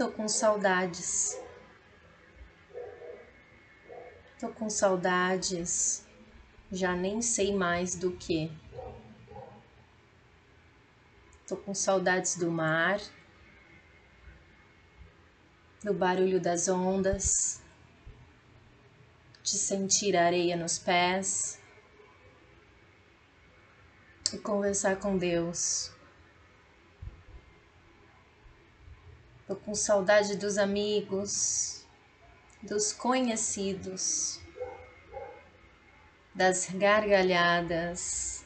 Tô com saudades. Tô com saudades. Já nem sei mais do que. Tô com saudades do mar, do barulho das ondas, de sentir a areia nos pés e conversar com Deus. Tô com saudade dos amigos, dos conhecidos, das gargalhadas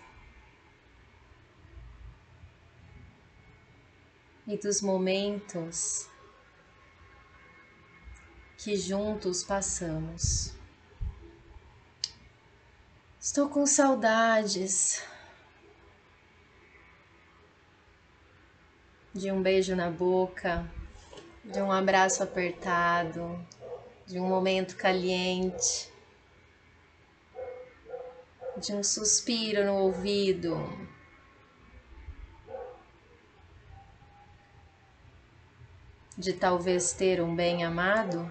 e dos momentos que juntos passamos. Estou com saudades de um beijo na boca, de um abraço apertado, de um momento caliente, de um suspiro no ouvido, de talvez ter um bem amado.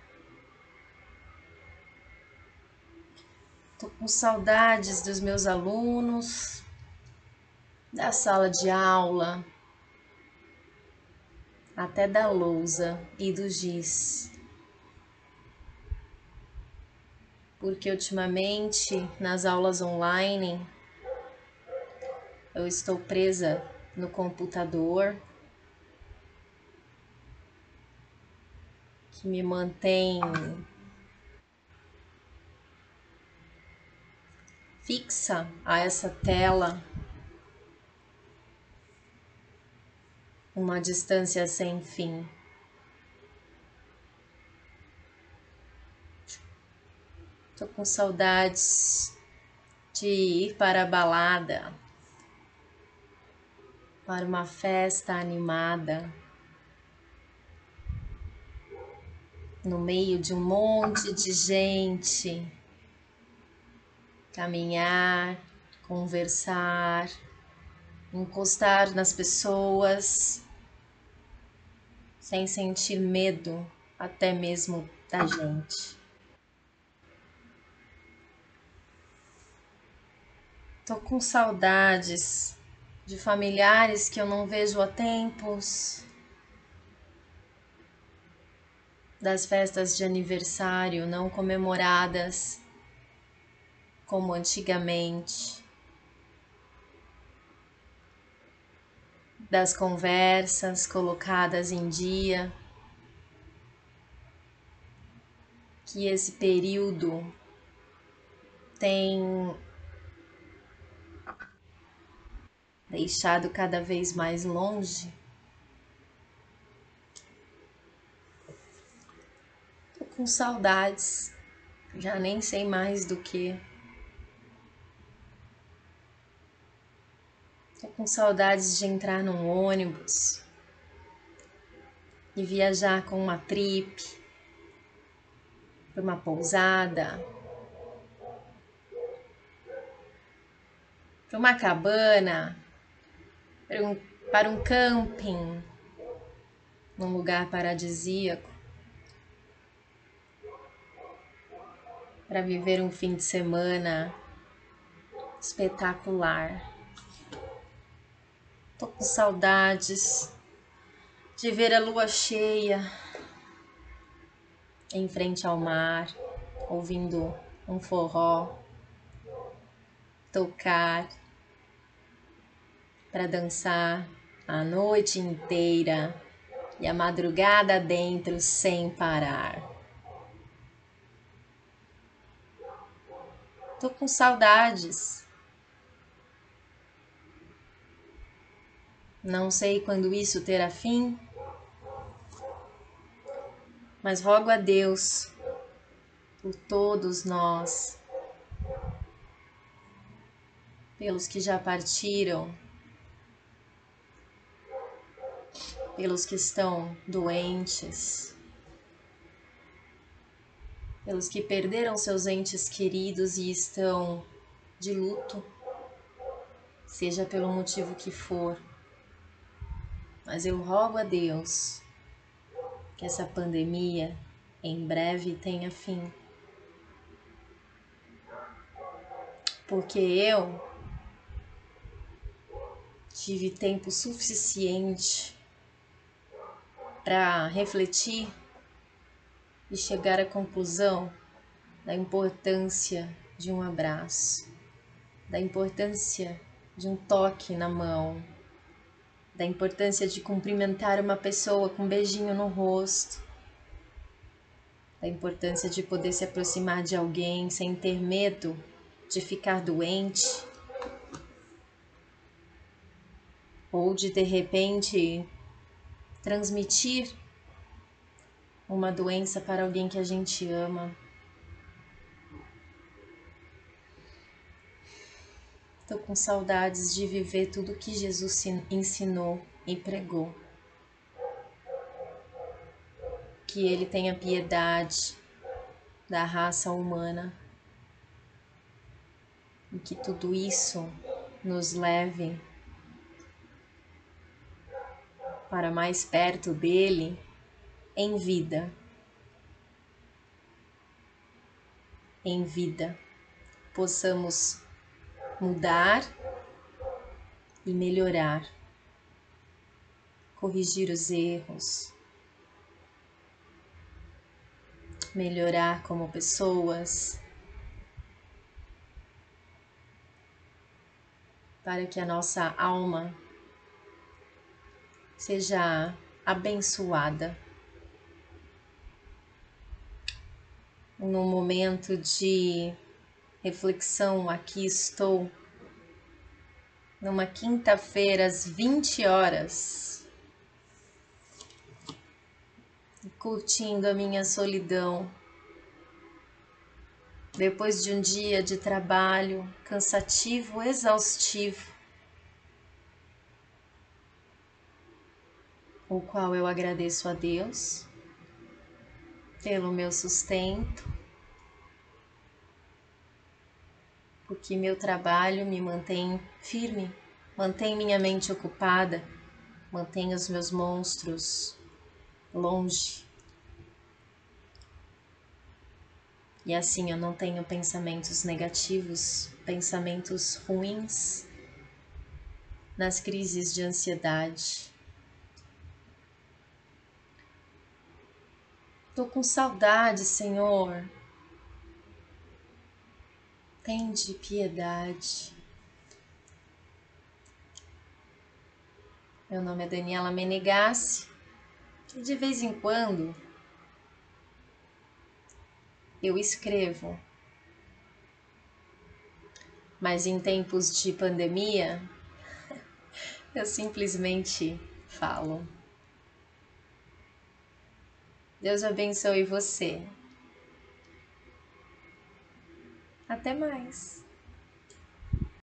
Tô com saudades dos meus alunos, da sala de aula, até da lousa e do giz. Porque ultimamente, nas aulas online, eu estou presa no computador, que me mantém fixa a essa tela, uma distância sem fim. Tô com saudades de ir para a balada, para uma festa animada, no meio de um monte de gente, caminhar, conversar, encostar nas pessoas, sem sentir medo até mesmo da gente. Tô com saudades de familiares que eu não vejo há tempos, das festas de aniversário não comemoradas como antigamente, das conversas colocadas em dia, que esse período tem deixado cada vez mais longe. Tô com saudades, já nem sei mais do que. Tô com saudades de entrar num ônibus e viajar com uma trip para uma pousada, para uma cabana, para um camping, num lugar paradisíaco, para viver um fim de semana espetacular. Tô com saudades de ver a lua cheia em frente ao mar, ouvindo um forró tocar, para dançar a noite inteira e a madrugada dentro sem parar. Tô com saudades. Não sei quando isso terá fim, mas rogo a Deus por todos nós, pelos que já partiram, pelos que estão doentes, pelos que perderam seus entes queridos e estão de luto, seja pelo motivo que for. Mas eu rogo a Deus que essa pandemia em breve tenha fim. Porque eu tive tempo suficiente para refletir e chegar à conclusão da importância de um abraço, da importância de um toque na mão, da importância de cumprimentar uma pessoa com um beijinho no rosto, da importância de poder se aproximar de alguém sem ter medo de ficar doente ou de repente transmitir uma doença para alguém que a gente ama. Estou com saudades de viver tudo que Jesus ensinou e pregou. Que Ele tenha piedade da raça humana e que tudo isso nos leve para mais perto dele em vida. Em vida, possamos mudar e melhorar, corrigir os erros, melhorar como pessoas, para que a nossa alma seja abençoada. No momento de reflexão, aqui estou, numa quinta-feira, às 20 horas, curtindo a minha solidão, depois de um dia de trabalho cansativo, exaustivo, o qual eu agradeço a Deus pelo meu sustento, porque meu trabalho me mantém firme, mantém minha mente ocupada, mantém os meus monstros longe. E assim eu não tenho pensamentos negativos, pensamentos ruins nas crises de ansiedade. Tô com saudade, Senhor. Tende piedade. Meu nome é Daniela Menegassi e de vez em quando eu escrevo. Mas em tempos de pandemia, eu simplesmente falo. Deus abençoe você. Até mais.